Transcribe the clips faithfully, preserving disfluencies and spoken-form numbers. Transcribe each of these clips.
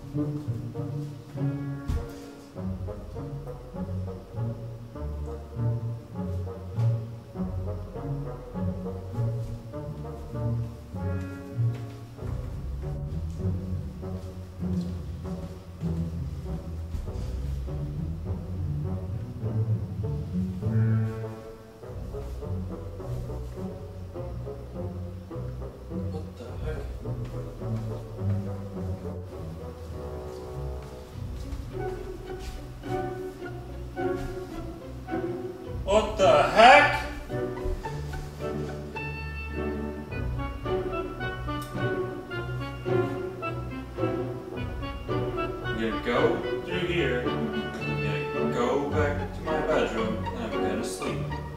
What the heck? I'm gonna go through here, I'm gonna go back to my bedroom, and I'm gonna sleep.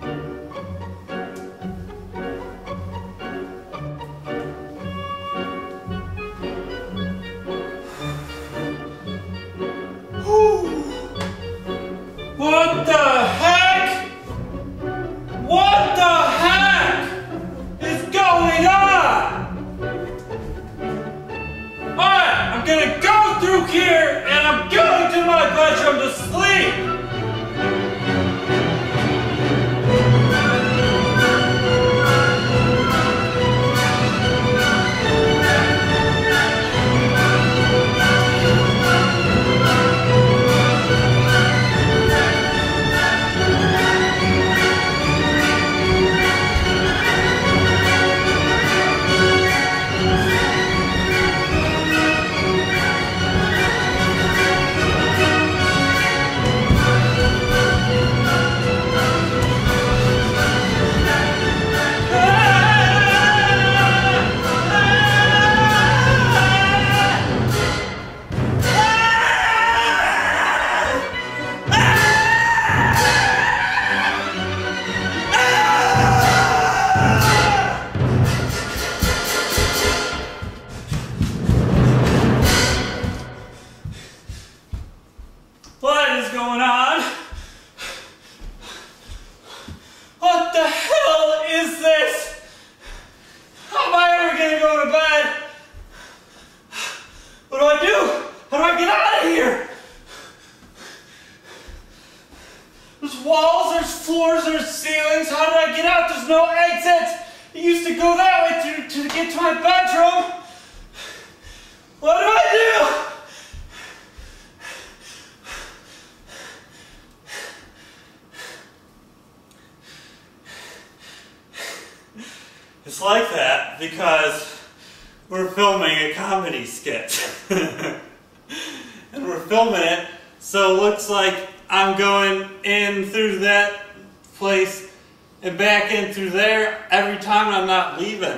What the heck? What the heck is going on? Alright, I'm gonna go through here and I'm going to my bedroom to sleep. What is going on? What the hell is this? How am I ever gonna go to bed? What do I do? How do I get out of here? There's walls, there's floors, there's ceilings. How did I get out? There's no exit. I used to go that way to, to get to my bedroom. What do I do? It's like that because we're filming a comedy skit. And we're filming it, so it looks like I'm going in through that place and back in through there every time I'm not leaving.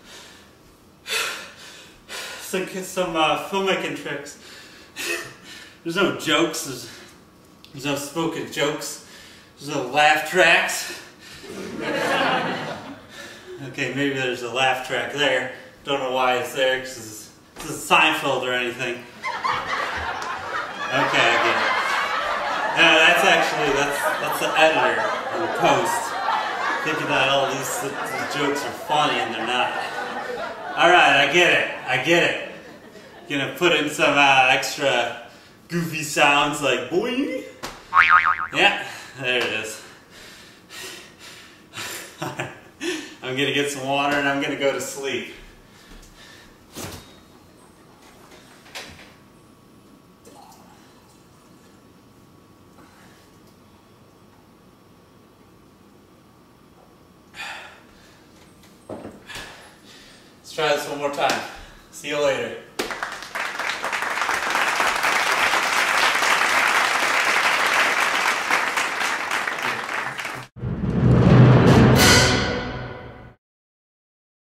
Some, some uh, filmmaking tricks. There's no jokes, there's, there's no spoken jokes, there's no laugh tracks. Okay, maybe there's a laugh track there. Don't know why it's there, because it's, it's Seinfeld or anything. Okay, I get it. No, that's actually, that's, that's the editor in the post. Thinking that all these, these jokes are funny and they're not. Alright, I get it. I get it. Gonna put in some uh, extra goofy sounds like boing. Yeah, there it is. I'm gonna get some water and I'm gonna go to sleep. Let's try this one more time. See you later.